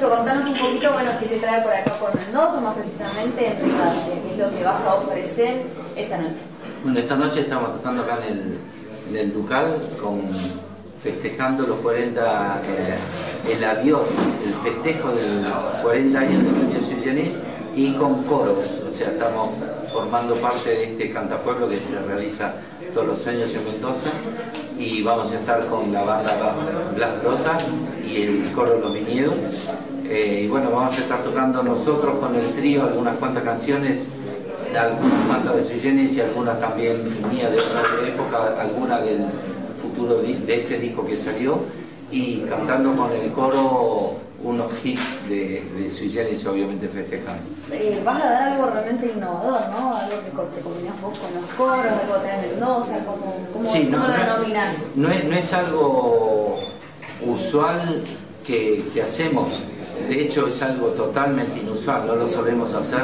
Fausto, contanos un poquito, bueno, qué te trae por acá por Mendoza, más precisamente en Rivadavia, qué es lo que vas a ofrecer esta noche. Bueno, esta noche estamos tocando acá en el Ducal, festejando los 40, el adiós, el festejo del 40 años de Radio Sui Generis, y con coros. O sea, estamos formando parte de este cantapueblo que se realiza todos los años en Mendoza, y vamos a estar con la banda Blas Brota y el coro Los Viñedos. Y bueno, vamos a estar tocando nosotros con el trío algunas cuantas canciones, algunas cuantas de Sui Generis y algunas también mías de otra época, algunas del futuro de este disco que salió, y cantando con el coro unos hits de Sui Generis, obviamente festejando. Vas a dar algo realmente innovador, ¿no? Algo que te combinás vos con los coros, algo que tenés Mendoza, ¿cómo lo denominás? No es algo usual que hacemos, de hecho es algo totalmente inusual, no lo solemos hacer.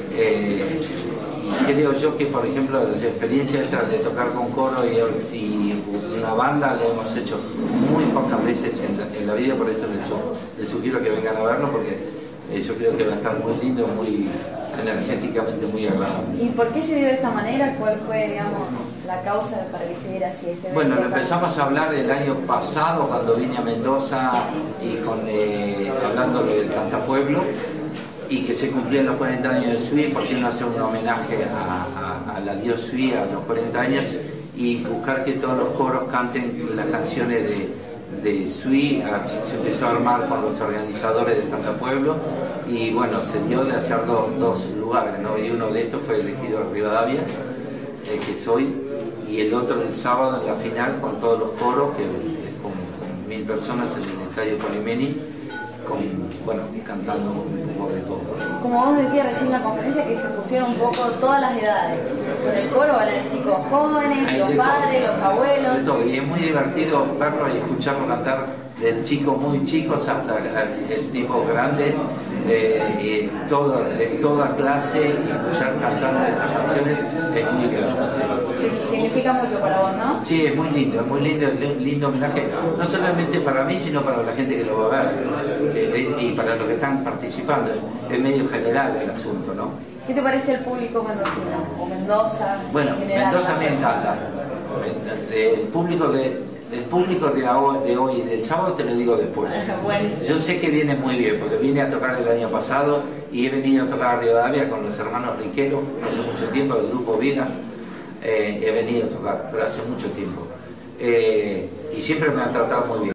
Y creo yo que, por ejemplo, la experiencia esta de tocar con coro y una banda la hemos hecho muy pocas veces en la vida, por eso les sugiero que vengan a verlo, porque yo creo que va a estar muy lindo, muy energéticamente muy agradable. ¿Y por qué se dio de esta manera? ¿Cuál fue, digamos, la causa para que se diera así este evento? Bueno, lo empezamos a hablar el año pasado cuando vine a Mendoza y hablando del cantapueblo, y que se cumplían los 40 años de Sui. ¿Por qué no hacer un homenaje a la Dios Sui, a los 40 años, y buscar que todos los coros canten las canciones de Sui? Se empezó a armar con los organizadores del cantapueblo, y bueno, se dio de hacer dos lugares, ¿no? Y uno de estos fue elegido en Rivadavia, que soy, y el otro el sábado en la final con todos los coros, que es con 1000 personas en el Estadio Polimeni, bueno, cantando un poco de todo. Como vos decías recién en la conferencia, que se pusieron un poco todas las edades. Con el coro van los chicos jóvenes, los padres, los abuelos. De todo. Y es muy divertido verlo y escucharlo cantar, de chicos muy chicos hasta el tipo grande, de toda clase, y escuchar cantando estas canciones es muy grande. Sí, significa mucho para vos, ¿no? Sí, es muy lindo homenaje, no solamente para mí, sino para la gente que lo va a ver, y para los que están participando. Es medio general el asunto, ¿no? ¿Qué te parece el público mendocino o Mendoza? Bueno, Mendoza me encanta. El público de hoy, del sábado, te lo digo después. Yo sé que viene muy bien, porque vine a tocar el año pasado y he venido a tocar a Rivadavia con los hermanos Riquero hace mucho tiempo, del grupo Vida. He venido a tocar, pero hace mucho tiempo. Y siempre me han tratado muy bien.